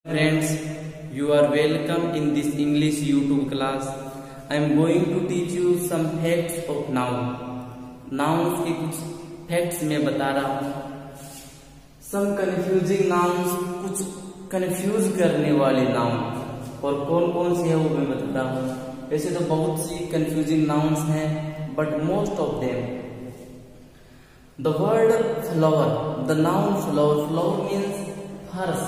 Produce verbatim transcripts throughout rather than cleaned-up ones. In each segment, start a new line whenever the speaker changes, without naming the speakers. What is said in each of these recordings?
Friends, you are welcome in this English YouTube class. I am going to teach you some facts of noun. Nouns के कुछ facts मैं बता रहा हूँ. Some confusing nouns, कुछ confuse करने वाले noun. और कौन कौन से है वो मैं बता रहा हूँ. वैसे तो बहुत सी confusing nouns हैं, but most of them. The word flower, the noun flower, flower means flowers.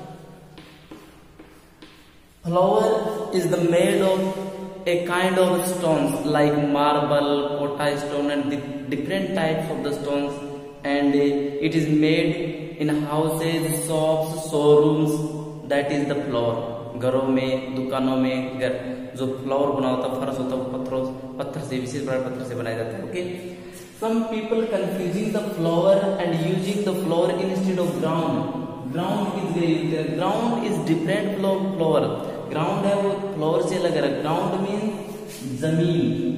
Flower is the made of a kind of stones like marble, potash stone and the different types of the stones, and it is made in houses, shops, showrooms. That is the flower. घरों में, दुकानों में घर जो flower बना होता है, फर्श होता है, पत्थरों पत्थर से विशेष प्रकार पत्थर से बनाया जाता है. Okay. Some people confusing the flower and using the flower instead of ground. Ground is very ground is different from flower. Ground है वो फ्लोर से अलग है. ग्राउंड मीन्स जमीन.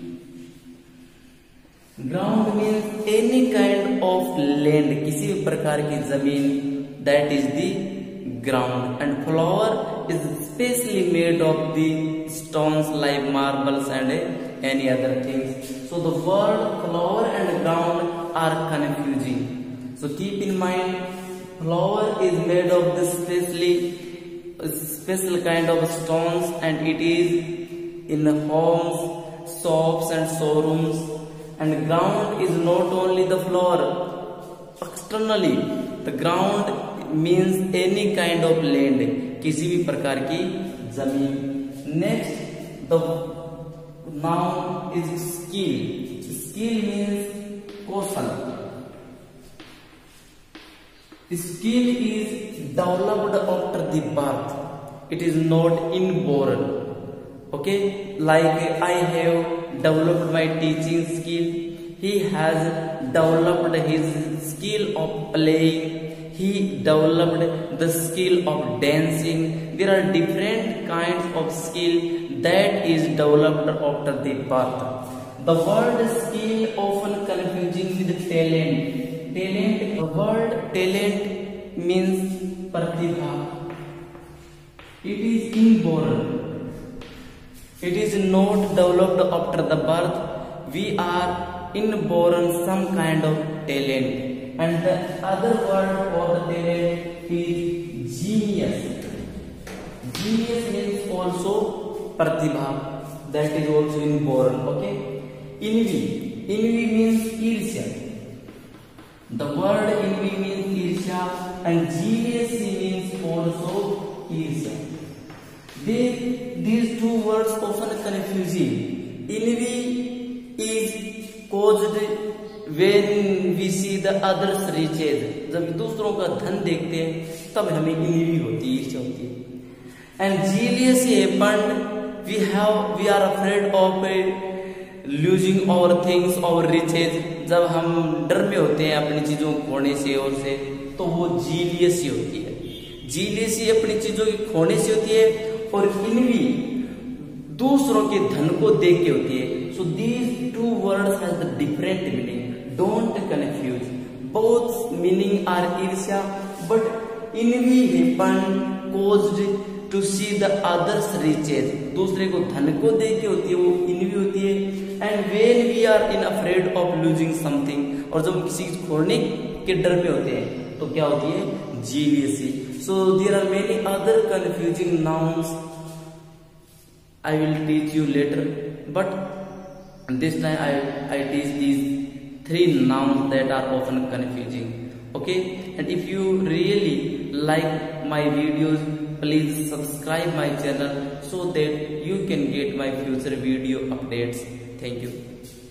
Ground means any kind of land, किसी भी प्रकार की जमीन. That is the ground. And floor is specially made of the stones like marbles and any other things. So the word floor and ground are confusing. So keep in mind, floor is made of the specially special kind of stones and it is in homes, shops and showrooms. And ground is not only the floor. Externally, the ground means any kind of land, किसी भी प्रकार की जमीन. Next, the noun is skill. Skill means Kaushal. Skill is developed after the birth. It is not inborn. Okay, like I have developed my teaching skill. He has developed his skill of playing. He developed the skill of dancing. There are different kinds of skill that is developed after the birth. The word skill often confusing with talent. Talent, the word talent means pratibha. It is inborn. It is not developed after the birth. We are inborn some kind of talent. And the other word for the talent is genius. Genius means also pratibha. That is also inborn. Okay. Envy. Envy means irsya. The word envy means irsya and jealousy means also irsya. They, these two words often confusing. Envy is caused when we see the others' riches. जब दूसरों का धन देखते हैं तब हमें envy होती है, ईर्ष्या होती है. And jealousy happened. We have we are afraid of losing our things, our riches. जब हम डर में होते हैं अपनी चीजों को खोने से और से, तो वो जीलियसी होती है. जीलियसी अपनी चीजों की खोने से होती है और इनवी दूसरों के धन को देख के होती है. So these two words has the different meaning. Don't confuse. Both meaning are ईर्ष्या, but envy happen caused to see the others riches. दूसरे को धन को देख के होती है, वो इनवी होती है. And when we are in afraid of losing something, और जब किसी चीज खोने के डर में होते हैं तो क्या होती है, jealousy. So there are many other confusing nouns. I will teach you later, but this time I I teach these three nouns that are often confusing. Okay, and if you really like my videos, please subscribe my channel so that you can get my future video updates. Thank you.